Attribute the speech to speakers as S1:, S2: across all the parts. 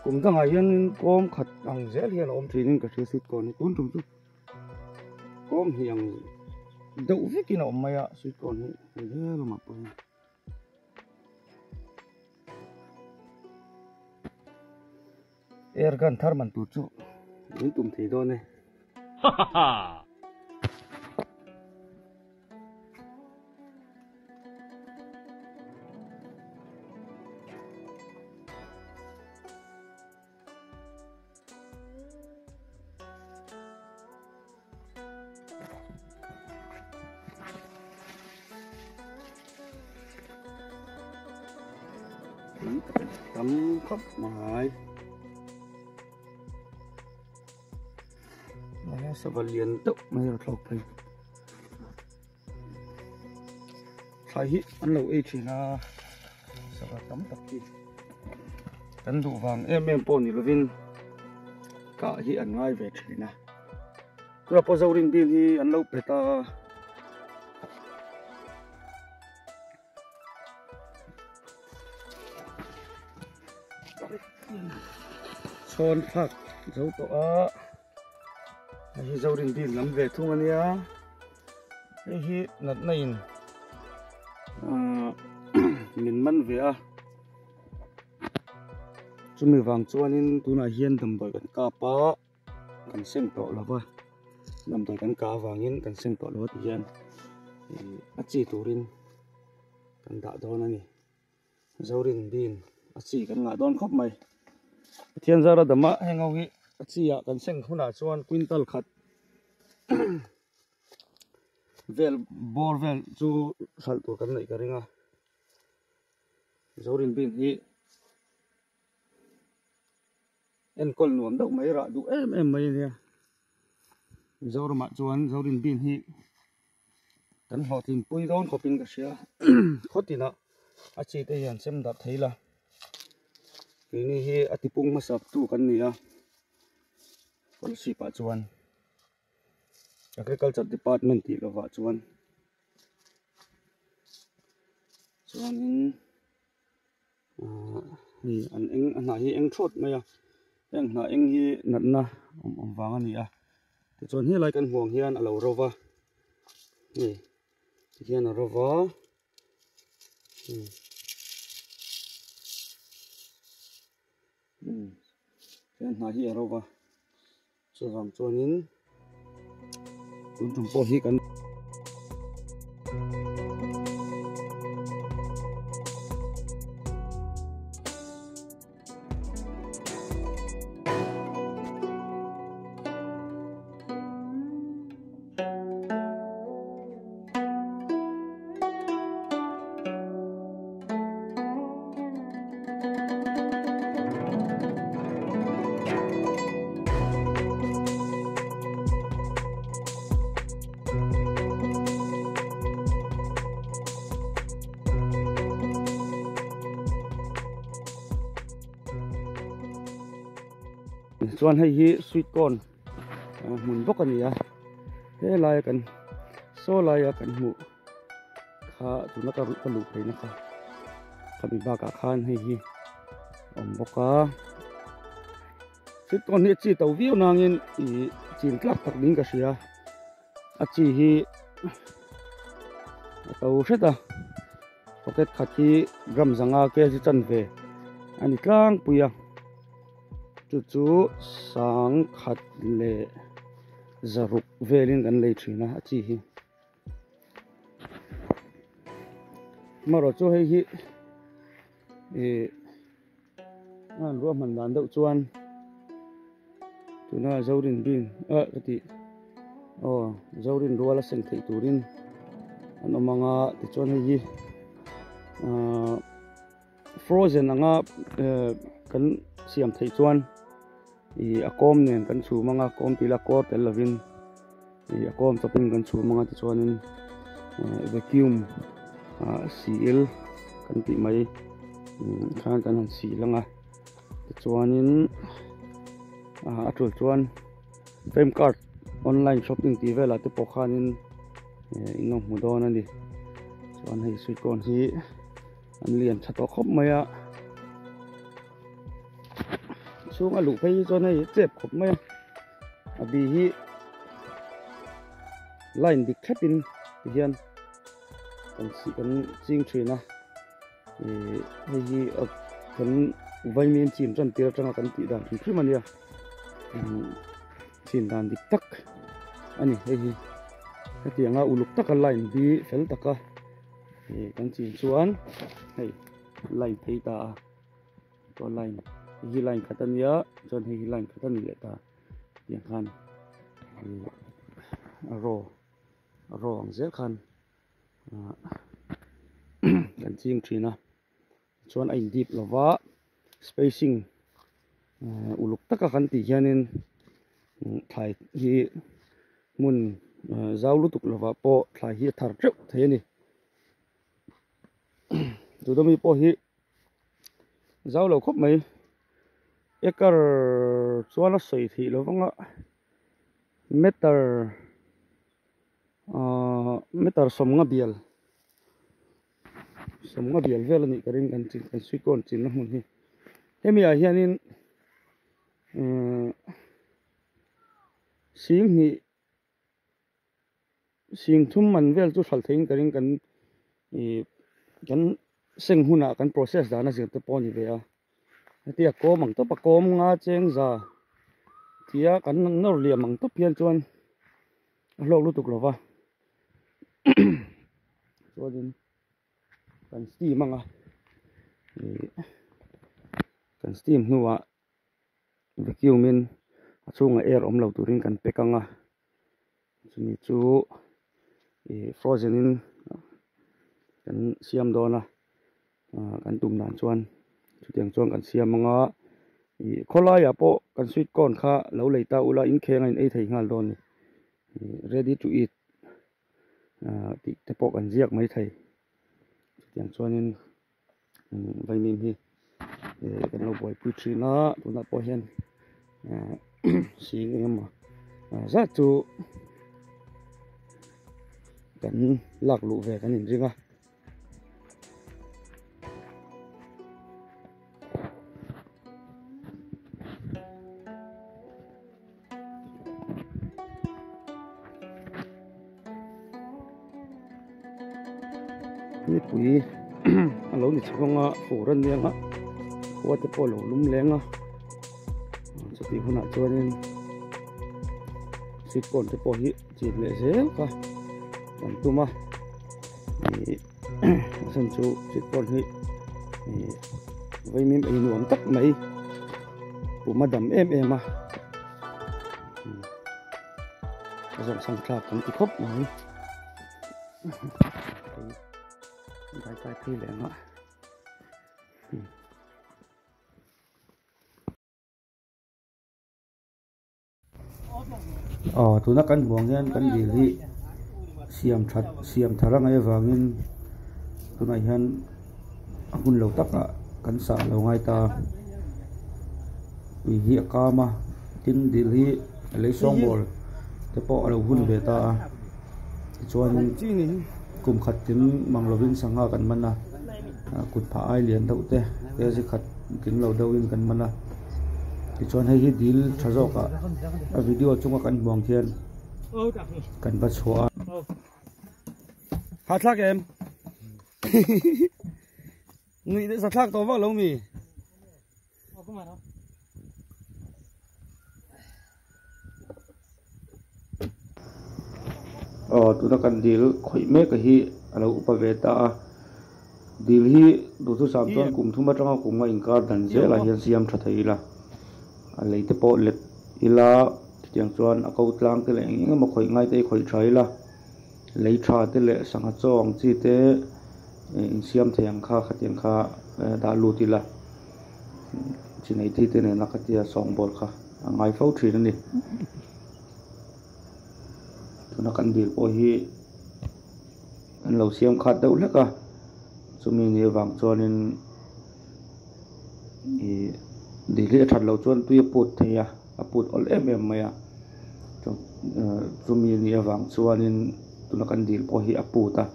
S1: cũng đang ai yên com khát ăn dễ liền ôm thì nên cả sự sweet corn tốn trùng chút com hiền đậu với cái nào mày ạ sweet corn này dễ là mà bơi air gun thar man tu chu những tụm thì đó này tắm khắp mãi này sẽ vào liền tục mấy rồi lộc phải phải hít ăn lẩu ấy chỉ là sẽ vào tắm tập gì tấn đủ vàng em pon thì là vin cả hi ăn ngay về chỉ nè cứ là po dâu rin pin thì ăn lẩu phải ta son phạc dấu tọa hi dâu rin pin lắm về thung anh ya hi nát này mình mắn về à chúng mình vàng cho nên tụi này hiền đầm đòi cần cá pa cần xem tọa là vậy đầm đòi cần cá vàng hiền cần xem tọa là vậy hiền chỉ tụi rin cần đã đó này dâu rin pin chỉ cần ngã đón khóc mày thiên gia ra đầm á hay ngâu hi chỉ à cần xem không đã cho quintal khát vel bor vel chu sal tu kan nei karinga zorin bin hi en kol nuam deuh mai ra du em mai nia zor ma chuan zorin bin hi kan hlo tin pui don khopin ka sia khotina a chi te hian sem da theila ni hi atipung ma sap tu kan nia policy pa chuan agriculture department ti lo wa chuan ni an eng ana hi eng thot mai a eng na eng hi nat na wang ani a ti chuan hi lai kan huang hian alo rowa ni ti hian a rowa hian na hi a rowa chuwang chuanin tụm po hi kan chuan hei hi sweet corn mun bawk ani a he lai kan so lai a kan hmu kha tuna ka lu theina kha khabi ba ka khan hei hi om boka sweet corn hi chi to viu nangin I chin tlak tak ding ka sia a chi hi to hreta pocket khati gram zanga ke ji chan ve ani tlang puya chu sang khat le zaruk velin kan lei thina a chi hi maro chu hei hi an ro man dan deuh chuan tuna zorin bin kati zorin ruala seng thei turin an omanga ti chuan hei hi frozen anga kan siam thei chuan akom nen kan chu manga kom pila kor tel lovin akom topin kan chu manga ti chuanin vacuum seal kan ti mai khan kan han si langa ti chuanin atul chuan frame card online shopping ti vela te pokhanin ingong mudon ani chuan hei sweet corn hi an lian thato khop maya chung alu phei cho này chép khop mai abi hi line dik khatin hian kan ching thina hi kan vitamin chim chan tir tanga kan ti dan thri mania chin dan dik tak ani hi tianga uluk taka line bi fel taka kan chin chuan hei line thei ta to line hi line khatania chon hi line khatan le ta yang khan ro ang zel khan kan ching thina chuan a in deep lova spacing uluk taka kan ti hianin thlai hi mun zau lutuk lova po thlai hi thar treu thei ni tudomi po hi zau lo khop mai ekar chuan a soi thi lovanga meter somnga bial vel ani karin kan suikon chin na mun hi hemia hianin sing thum man vel chu thal thein karin kan seng huna kan process dana zir te pawni ve a tia ko mang to pa kom nga cheng za tia kan nor liam mang to pian chuan lok lutuk lova chuan kan steam anga kan steam nuwa vacuum in achunga air om lo turin kan pekanga chumi chu frozen in kan siam dona kan tum dan chuan chutiang chuan kan siam anga kholai a po kan sweet corn kha lo leita ula in khenga in ei thei ngal don ready to eat ti te po kan ziak mai thei chutiang chuan in vitamin hi kan lo boi pui thina tuna po hian sing ema za chu kan lak lu ve kan in ringa ni pui alo ni chunga furan nianga wate polo lum lenga chati huna chuanin sikon te po hi chi le zel ka kan tuma ni san chu sikon hi vitamin ai nuam tak mai puma dam em a zong sang thla kan ti khop mai cái thi lệ nó tụi nó cắn buông hen cắn gì đi xiêm thà răng ấy vàng tụi này hen hun lầu tắc à cắn xả lầu ngay ta vì hiện ca mà tin đi đi lấy xong bol thế bỏ lầu hun về ta cho nên cùng khát tiếng mang lovin sang ha kan mana cụt phá ai liền đâu te thế sẽ khát tiếng lâu đâu in kan mana thì cho hay deal trả rõ cả video chung kan buông thiên kan bắt xóa hạt thác em nghĩ đến sát thác to vào lâu mì tụi nó cần deal khỏi mấy cái hi alo upaveta deal hi đủ thứ sắm tuan cùng thu mất trong cùng ngay cả đàn dễ là hiện siam cho thấy là lấy cái bộ lệ ila tiếng tuan ở câu lang cái lệ những mà khỏi ngay tay khỏi trái là lấy trà cái lệ sang hạt chong chi thế siam thèm kha khát tiếng kha đã lụt đi là chỉ này thì thế này là cái tia song bol kha ngay phâu chuyện này tụi nó cần điều ôi hi anh lâu xem khát đâu lắm cả cho mình nhiều vàng cho nên để lấy thật lâu cho tôi bột thì bột all em mày cho mình nhiều vàng cho nên tụi nó cần điều ôi hi bột ta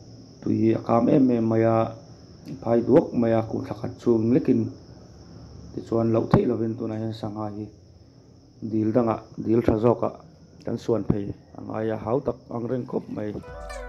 S1: tụi cam em mày phải đuốc mày cũng thật chuông lekin chuan lo thei lovin tuna hian sangha hi dil danga dil tha zawka kan suan phei anga ya hau tak ang reng khop mai